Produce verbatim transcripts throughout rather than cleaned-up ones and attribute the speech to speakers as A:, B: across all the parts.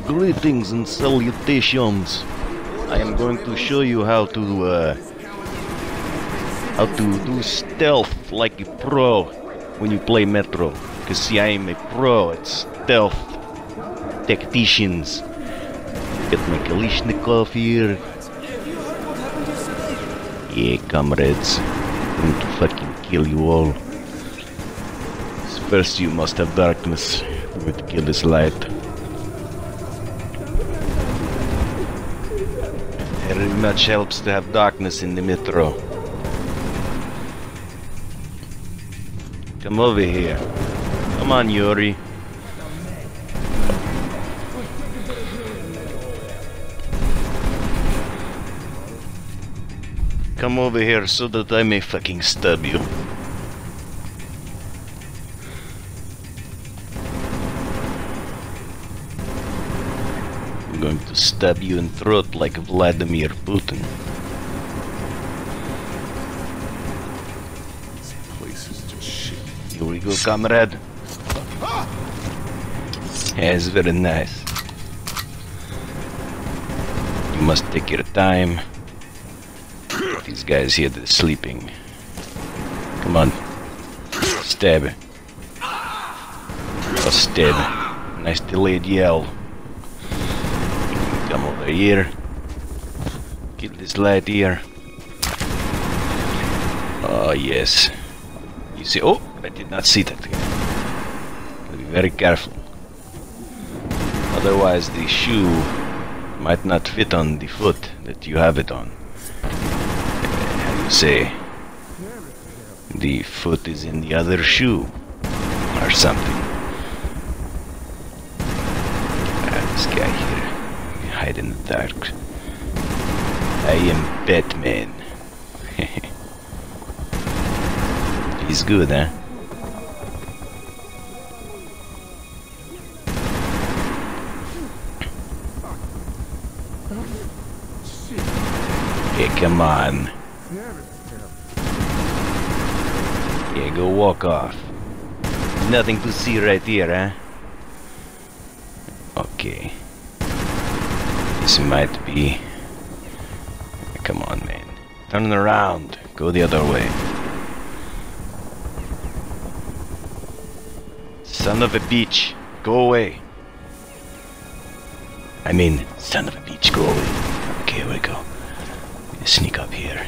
A: Greetings and salutations. I am going to show you how to uh, how to do stealth like a pro when you play Metro. Cause see, I am a pro at stealth tacticians. Get my Kalishnikov here. Yeah, comrades, I'm going to fucking kill you all. First, you must have darkness. I'm going to kill this light. Very much helps to have darkness in the Metro. Come over here. Come on, Yuri. Come over here so that I may fucking stab you. I'm going to stab you in throat like Vladimir Putin.
B: This place is just shit.
A: Here we go, comrade. Yeah, it's very nice. You must take your time. These guys here, they're sleeping. Come on. Stab. Oh, stab. Nice delayed yell. Come over here. Kill this light here. Oh, yes. You see, oh, I did not see that. Gotta be very careful. Otherwise, the shoe might not fit on the foot that you have it on. How do you say? The foot is in the other shoe, or something. Ah, this guy here, hide in the dark. I am Batman. He's good, huh? Yeah, come on. Yeah, go walk off. Nothing to see right here, huh? Okay. This might be... Come on, man. Turn around. Go the other way. Son of a bitch. Go away. I mean, son of a bitch, go away. Okay, here we go. Sneak up here.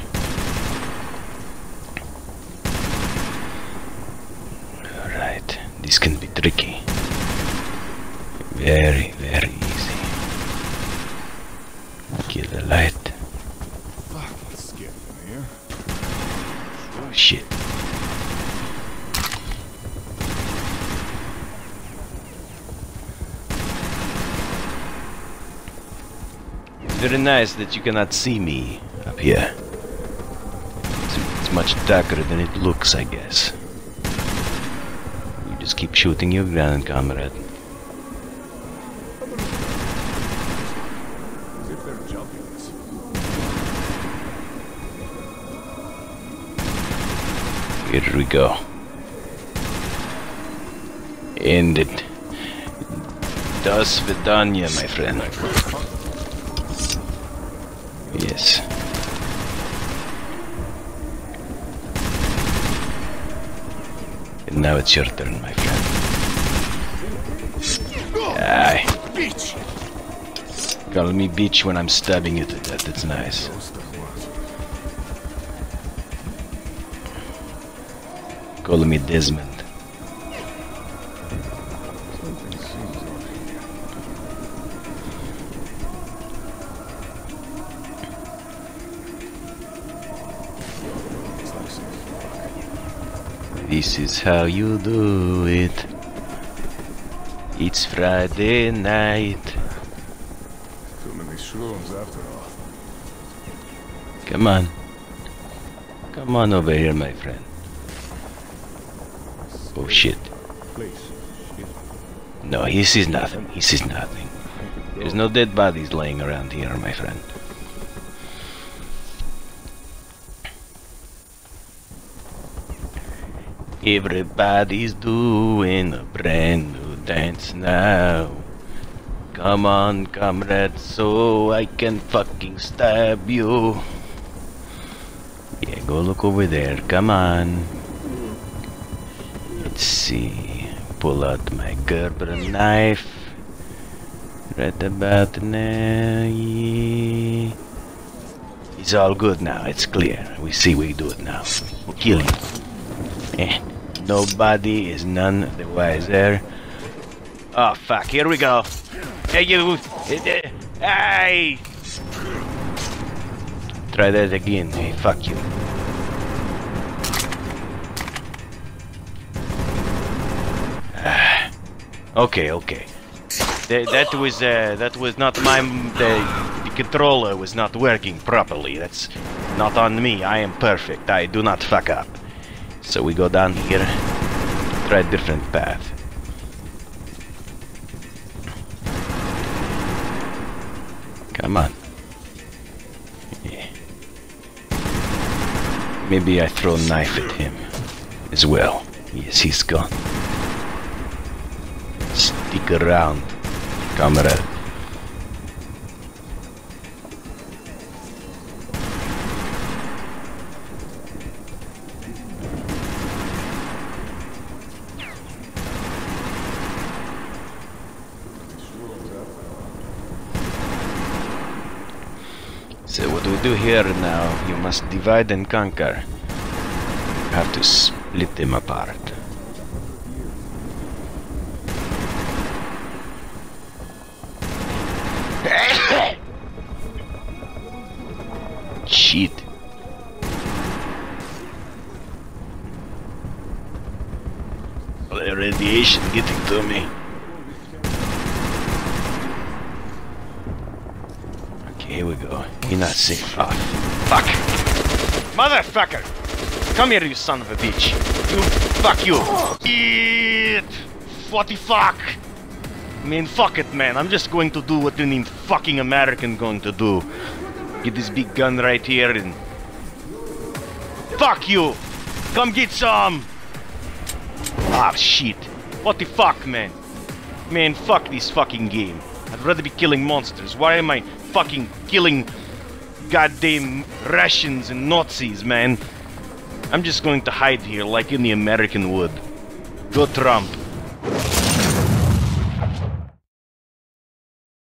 A: Alright, this can be tricky. Very, very easy. Kill the light.
B: Fuck, let's get in here.
A: Oh shit. Very nice that you cannot see me up here. It's, it's much darker than it looks, I guess. You just keep shooting your gun, comrade.
B: As if they're jumping us.
A: Here we go. End it. Do svidaniya, my friend. Yes. And now it's your turn, my friend. Aye.
B: Bitch!
A: Call me bitch when I'm stabbing you to death. That's nice. Call me Desmond. This is how you do it. It's Friday night.
B: Too many shrooms after all.
A: Come on. Come on over here, my friend. Oh shit.
B: Please. Shit.
A: No, he sees nothing. He sees nothing. There's no dead bodies laying around here, my friend. Everybody's doing a brand new dance now. Come on, comrade, so I can fucking stab you. Yeah, go look over there. Come on. Let's see. Pull out my Gerber knife. Right about now. Yeah. It's all good now. It's clear. We see we do it now. We'll kill you. Eh. Nobody is none the wiser. Oh fuck! Here we go. Hey you! Hey! Try that again. Hey, fuck you. Okay, okay. Th that was uh, that was not my the, the controller was not working properly. That's not on me. I am perfect. I do not fuck up. So we go down here. Try a different path. Come on. Yeah. Maybe I throw a knife at him as well. Yes, he's gone. Stick around, comrade. So what we do here now, you must divide and conquer. You have to split them apart. Shit. The radiation getting to me. Okay, here we go. You're not safe. Oh, fuck. Motherfucker! Come here, you son of a bitch. You, fuck you. Shit. What the fuck? I mean, fuck it, man. I'm just going to do what any fucking American going to do. Get this big gun right here and... Fuck you! Come get some! Ah, shit. What the fuck, man? Man, fuck this fucking game. I'd rather be killing monsters. Why am I fucking killing goddamn Russians and Nazis, man? I'm just going to hide here like any American would. Go Trump.